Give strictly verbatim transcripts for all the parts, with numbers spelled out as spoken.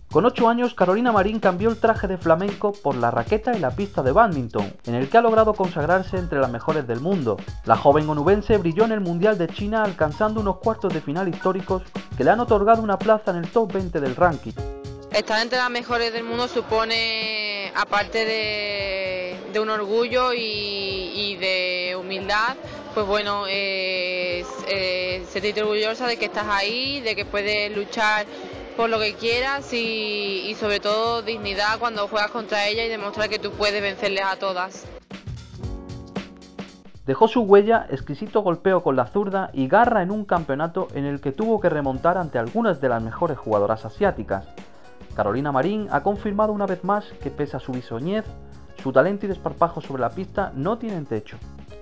Con ocho años, Carolina Marín cambió el traje de flamenco por la raqueta y la pista de bádminton, en el que ha logrado consagrarse entre las mejores del mundo. La joven onubense brilló en el Mundial de China alcanzando unos cuartos de final históricos que le han otorgado una plaza en el top veinte del ranking. Estar entre las mejores del mundo supone, aparte de, de un orgullo y, y de humildad, pues bueno, eh, eh, sentirte orgullosa de que estás ahí, de que puedes luchar por lo que quieras y, y sobre todo dignidad cuando juegas contra ella y demostrar que tú puedes vencerles a todas. Dejó su huella, exquisito golpeo con la zurda y garra en un campeonato en el que tuvo que remontar ante algunas de las mejores jugadoras asiáticas. Carolina Marín ha confirmado una vez más que pese a su bisoñez, su talento y desparpajo sobre la pista no tienen techo.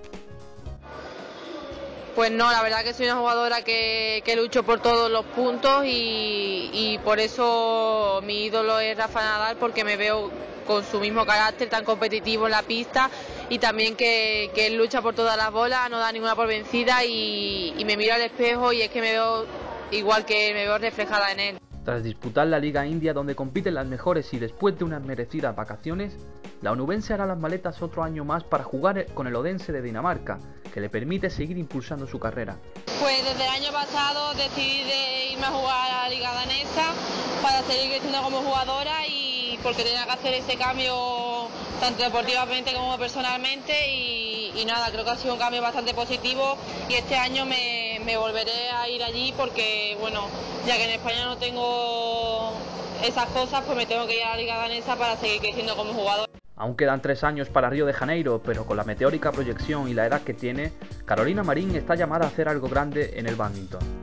Pues no, la verdad que soy una jugadora que, que lucho por todos los puntos y, y por eso mi ídolo es Rafa Nadal, porque me veo con su mismo carácter tan competitivo en la pista y también que, que él lucha por todas las bolas, no da ninguna por vencida y, y me miro al espejo y es que me veo igual que él, me veo reflejada en él. Tras disputar la Liga India donde compiten las mejores y después de unas merecidas vacaciones, la onubense hará las maletas otro año más para jugar con el Odense de Dinamarca, que le permite seguir impulsando su carrera. Pues desde el año pasado decidí de irme a jugar a la Liga Danesa para seguir creciendo como jugadora y porque tenía que hacer ese cambio tanto deportivamente como personalmente y, y nada, creo que ha sido un cambio bastante positivo y este año me, me volveré a ir allí porque, bueno, ya que en España no tengo esas cosas, pues me tengo que ir a la Liga Danesa para seguir creciendo como jugadora. Aún quedan tres años para Río de Janeiro, pero con la meteórica proyección y la edad que tiene, Carolina Marín está llamada a hacer algo grande en el bádminton.